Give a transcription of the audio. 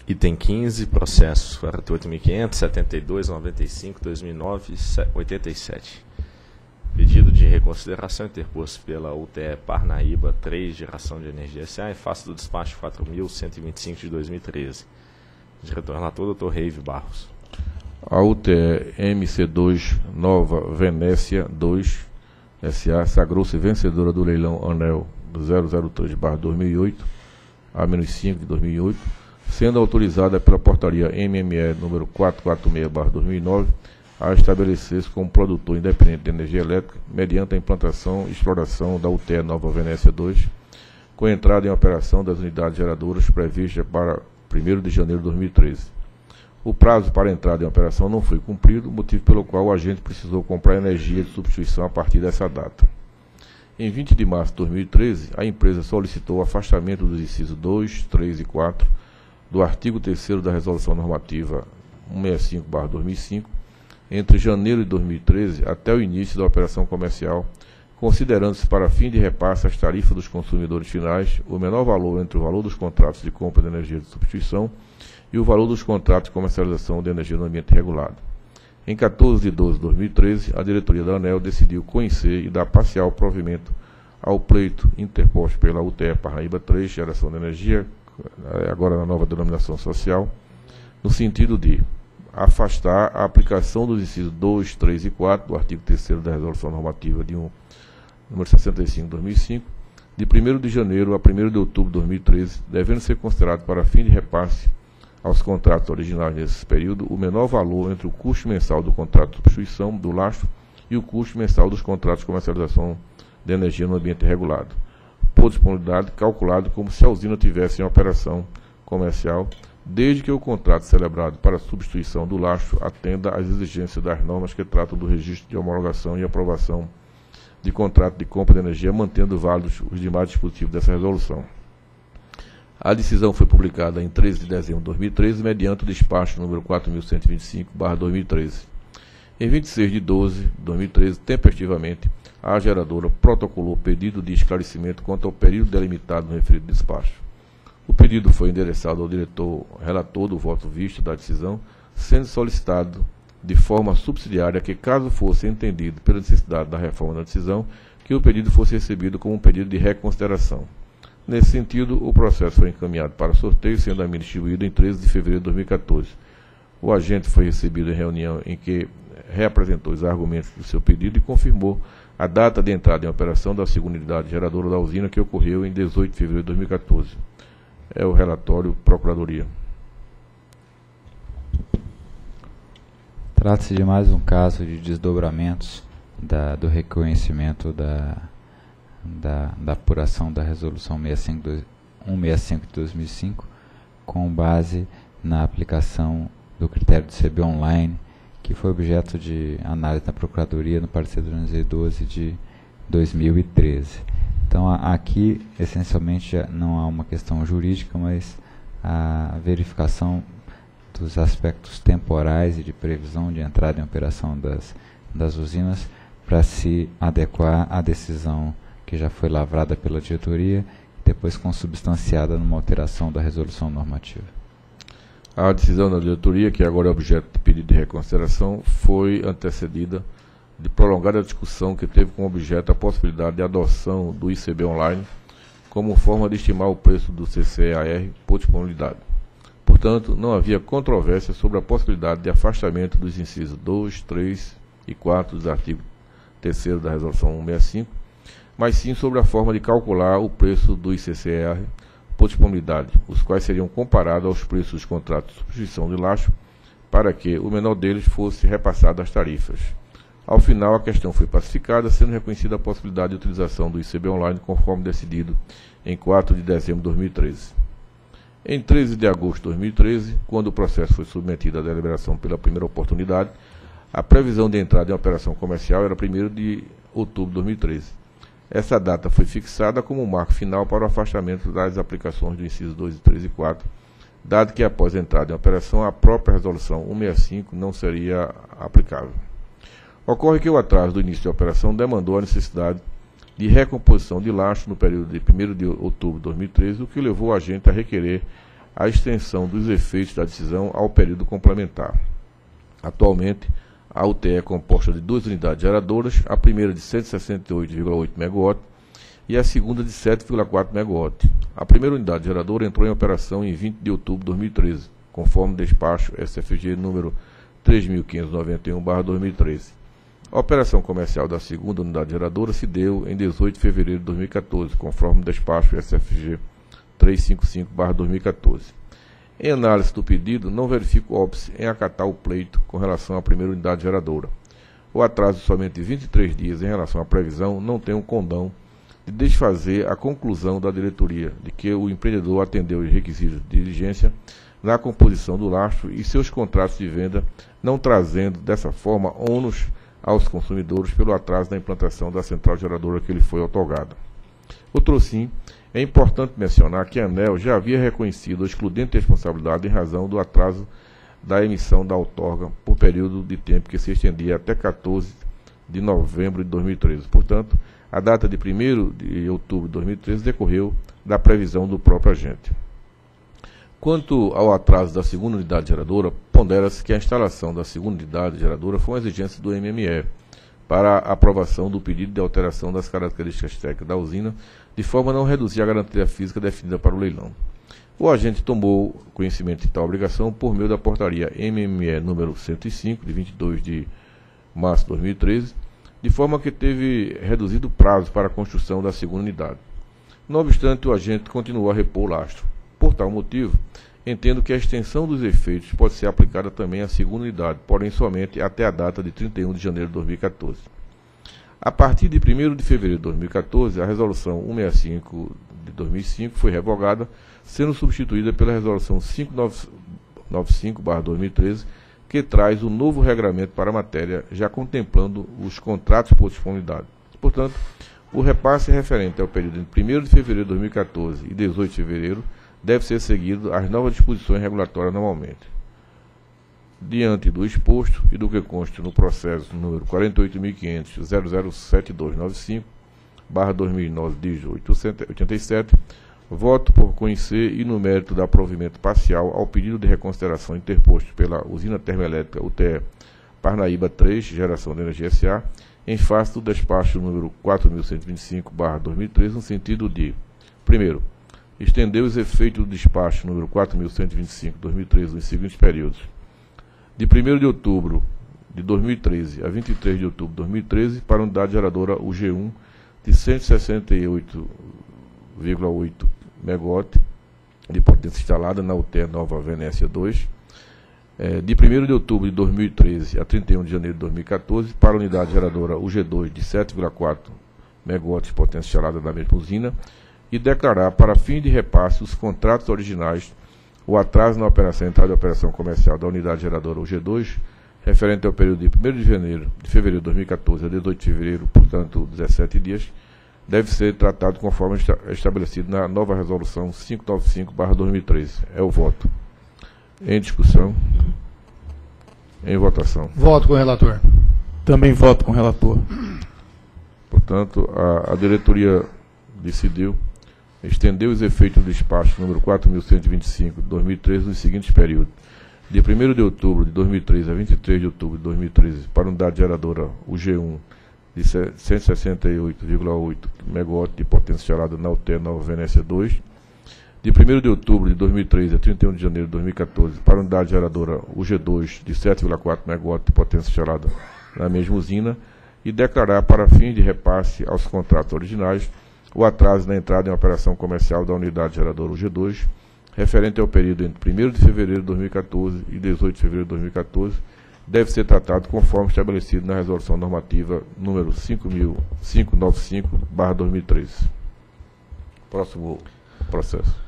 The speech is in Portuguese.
Item 15, processos 48.500, 72, 95, 2009 e 87. Pedido de reconsideração interposto pela UTE Parnaíba 3, Geração de Energia SA, em face do despacho 4.125 de 2013. Diretor-relator, Dr. Reive Barros. A UTE MC2 Nova Venécia 2 SA sagrou-se vencedora do leilão ANEL 003/2008, A-5 de 2008, sendo autorizada pela portaria MME número 446/2009 a estabelecer-se como produtor independente de energia elétrica mediante a implantação e exploração da UTE Nova Venécia 2, com entrada em operação das unidades geradoras prevista para 1º de janeiro de 2013. O prazo para a entrada em operação não foi cumprido, motivo pelo qual o agente precisou comprar energia de substituição a partir dessa data. Em 20 de março de 2013, a empresa solicitou o afastamento dos incisos 2, 3 e 4 do artigo 3º da Resolução Normativa 165/2005, entre janeiro de 2013 até o início da operação comercial, considerando-se para fim de repasse às tarifas dos consumidores finais o menor valor entre o valor dos contratos de compra de energia de substituição e o valor dos contratos de comercialização de energia no ambiente regulado. Em 14 de 12 de 2013, a diretoria da ANEEL decidiu conhecer e dar parcial provimento ao pleito interposto pela UTE Parnaíba 3, Geração de Energia, agora na nova denominação social, no sentido de afastar a aplicação dos incisos 2, 3 e 4 do artigo 3º da Resolução Normativa número 65 de 2005, de 1º de janeiro a 1º de outubro de 2013, devendo ser considerado para fim de repasse aos contratos originais nesse período o menor valor entre o custo mensal do contrato de substituição do lastro e o custo mensal dos contratos de comercialização de energia no ambiente regulado, por disponibilidade calculado como se a usina tivesse em operação comercial, desde que o contrato celebrado para a substituição do lastro atenda às exigências das normas que tratam do registro de homologação e aprovação de contrato de compra de energia, mantendo válidos os demais dispositivos dessa resolução. A decisão foi publicada em 13 de dezembro de 2013, mediante o despacho número 4.125/2013. Em 26 de 12 de 2013, tempestivamente, a geradora protocolou pedido de esclarecimento quanto ao período delimitado no referido despacho. O pedido foi endereçado ao diretor relator do voto visto da decisão, sendo solicitado de forma subsidiária que, caso fosse entendido pela necessidade da reforma da decisão, que o pedido fosse recebido como um pedido de reconsideração. Nesse sentido, o processo foi encaminhado para sorteio, sendo a mim distribuído em 13 de fevereiro de 2014. O agente foi recebido em reunião em que reapresentou os argumentos do seu pedido e confirmou a data de entrada em operação da segunda unidade geradora da usina, que ocorreu em 18 de fevereiro de 2014. É o relatório Procuradoria. Trata-se de mais um caso de desdobramentos do reconhecimento da apuração da Resolução 165 de 2005, com base na aplicação do critério de CB online, que foi objeto de análise da Procuradoria no parecer 212 de 2013. Então, aqui, essencialmente, não há uma questão jurídica, mas a verificação dos aspectos temporais e de previsão de entrada em operação das usinas para se adequar à decisão que já foi lavrada pela diretoria e depois consubstanciada numa alteração da resolução normativa. A decisão da diretoria, que agora é objeto de pedido de reconsideração, foi antecedida de prolongada discussão que teve como objeto a possibilidade de adoção do ICB online como forma de estimar o preço do CCEAR por disponibilidade. Portanto, não havia controvérsia sobre a possibilidade de afastamento dos incisos 2, 3 e 4 dos artigos 3º da Resolução 165, mas sim sobre a forma de calcular o preço do ICCEAR por disponibilidade, os quais seriam comparados aos preços dos contratos de substituição de lastro, para que o menor deles fosse repassado às tarifas. Ao final, a questão foi pacificada, sendo reconhecida a possibilidade de utilização do ICB online, conforme decidido em 4 de dezembro de 2013. Em 13 de agosto de 2013, quando o processo foi submetido à deliberação pela primeira oportunidade, a previsão de entrada em operação comercial era 1º de outubro de 2013. Essa data foi fixada como marco final para o afastamento das aplicações do inciso 2, 3 e 4, dado que após a entrada em operação, a própria resolução 165 não seria aplicável. Ocorre que o atraso do início da operação demandou a necessidade de recomposição de lastro no período de 1º de outubro de 2013, o que levou o agente a requerer a extensão dos efeitos da decisão ao período complementar. Atualmente, a UTE é composta de 2 unidades geradoras, a primeira de 168,8 MW e a segunda de 7,4 MW. A primeira unidade geradora entrou em operação em 20 de outubro de 2013, conforme despacho SFG número 3.591/2013. A operação comercial da segunda unidade geradora se deu em 18 de fevereiro de 2014, conforme despacho SFG 355/2014. Em análise do pedido, não verifico óbice em acatar o pleito com relação à primeira unidade geradora. O atraso de somente 23 dias em relação à previsão não tem um condão de desfazer a conclusão da diretoria de que o empreendedor atendeu os requisitos de diligência na composição do lastro e seus contratos de venda, não trazendo, dessa forma, ônus aos consumidores pelo atraso da implantação da central geradora que lhe foi outorgada. Outro sim, é importante mencionar que a ANEEL já havia reconhecido a excludente responsabilidade em razão do atraso da emissão da outorga por período de tempo que se estendia até 14 de novembro de 2013. Portanto, a data de 1º de outubro de 2013 decorreu da previsão do próprio agente. Quanto ao atraso da segunda unidade geradora, pondera-se que a instalação da segunda unidade geradora foi uma exigência do MME para a aprovação do pedido de alteração das características técnicas da usina, de forma a não reduzir a garantia física definida para o leilão. O agente tomou conhecimento de tal obrigação por meio da portaria MME número 105, de 22 de março de 2013, de forma que teve reduzido o prazo para a construção da segunda unidade. Não obstante, o agente continuou a repor o lastro. Por tal motivo, entendo que a extensão dos efeitos pode ser aplicada também à segunda unidade, porém somente até a data de 31 de janeiro de 2014. A partir de 1º de fevereiro de 2014, a Resolução 165 de 2005 foi revogada, sendo substituída pela Resolução 595/2013, que traz o novo regulamento para a matéria, já contemplando os contratos por disponibilidade. Portanto, o repasse referente ao período entre 1º de fevereiro de 2014 e 18 de fevereiro deve ser seguido às novas disposições regulatórias normalmente. Diante do exposto e do que consta no processo número 48.500.007295/2009-87, voto por conhecer e no mérito da provimento parcial ao pedido de reconsideração interposto pela usina termoelétrica UTE Parnaíba 3, Geração de Energia S.A., em face do despacho número 4.125/2013, no sentido de: primeiro, estender os efeitos do despacho número 4.125/2013 nos seguintes períodos: de 1º de outubro de 2013 a 23 de outubro de 2013 para a unidade geradora UG1 de 168,8 MW de potência instalada na UTE Nova Venécia 2, de 1º de outubro de 2013 a 31 de janeiro de 2014 para a unidade geradora UG2 de 7,4 MW de potência instalada na mesma usina, e declarar para fim de repasse os contratos originais o atraso na operação entrada de operação comercial da unidade geradora UG2, referente ao período de 1º de fevereiro de 2014 a 18 de fevereiro, portanto 17 dias, deve ser tratado conforme estabelecido na nova resolução 595/2013. É o voto. Em discussão. Em votação. Voto com o relator. Também voto com o relator. Portanto, a diretoria decidiu estender os efeitos do despacho número 4.125 de 2013 nos seguintes períodos: de 1º de outubro de 2013 a 23 de outubro de 2013 para a unidade geradora UG1 de 168,8 MW de potência gerada na UTE Nova Venécia 2, de 1º de outubro de 2013 a 31 de janeiro de 2014 para a unidade geradora UG2 de 7,4 MW de potência gerada na mesma usina, e declarar para fim de repasse aos contratos originais o atraso na entrada em operação comercial da unidade geradora UG2, referente ao período entre 1º de fevereiro de 2014 e 18 de fevereiro de 2014, deve ser tratado conforme estabelecido na Resolução Normativa número 5.595/2013. Próximo processo.